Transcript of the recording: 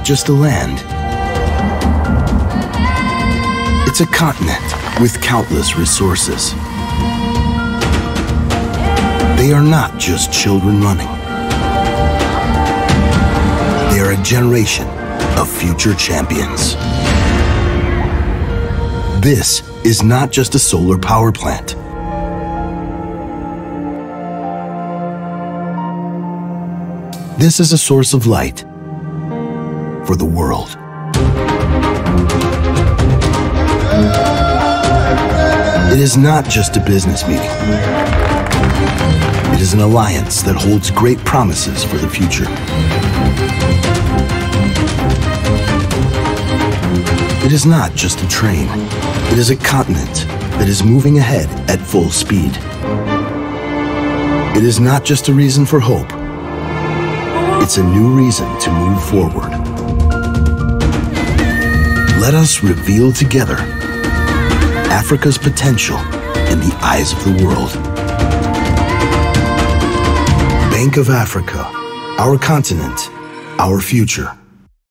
just a land. It's a continent with countless resources. They are not just children running. They are a generation of future champions. This is not just a solar power plant. This is a source of light for the world. It is not just a business meeting. It is an alliance that holds great promises for the future. It is not just a train. It is a continent that is moving ahead at full speed. It is not just a reason for hope. It's a new reason to move forward. Let us reveal together Africa's potential in the eyes of the world. Bank of Africa, our continent, our future.